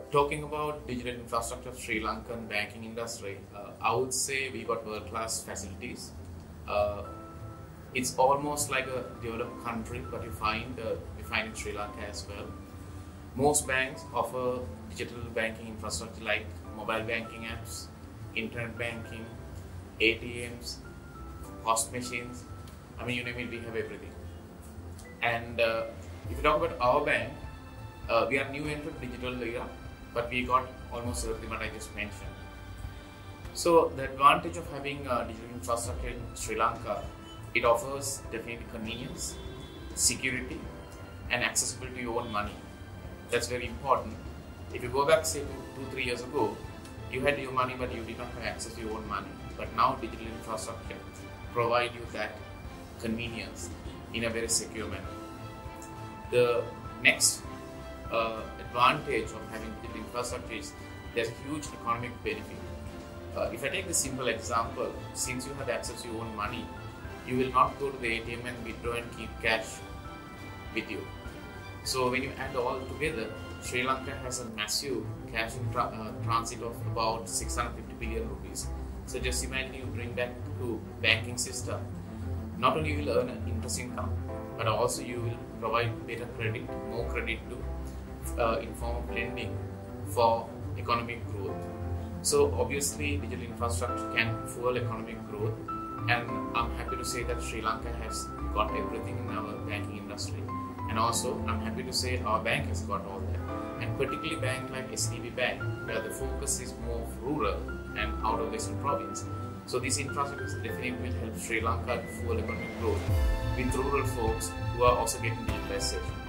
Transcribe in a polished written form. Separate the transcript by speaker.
Speaker 1: Talking about digital infrastructure of Sri Lankan banking industry, I would say we got world-class facilities. Uh, it's almost like a developed country, but we find in Sri Lanka as well. Most banks offer digital banking infrastructure like mobile banking apps, internet banking, ATMs, POS machines. I mean, you name it, we have everything. And if you talk about our bank, we are new into digital era, but we got almost everything what I just mentioned. So the advantage of having digital infrastructure in Sri Lanka, it offers definitely convenience, security, and accessibility to your own money. That's very important. If you go back, say 2-3 years ago, you had your money, but you did not have access to your own money. But now digital infrastructure provide you that convenience in a very secure manner. The next advantage of having digital infrastructure is there's a huge economic benefit. If I take the simple example, since you have access to your own money, you will not go to the ATM and withdraw and keep cash with you. So when you add all together, Sri Lanka has a massive cash in transit of about 650 billion rupees. So just imagine you bring that to banking system. Not only you will earn an interest income, but also you will provide better credit, more credit to in form of lending for economic growth. So obviously digital infrastructure can fuel economic growth, and I'm happy to say that Sri Lanka has got everything in our banking industry. And also I'm happy to say our bank has got all that. And particularly bank like SDB Bank, where the focus is more rural and out of Western province. So this infrastructure definitely will help Sri Lanka to fuel economic growth with rural folks who are also getting digitalization.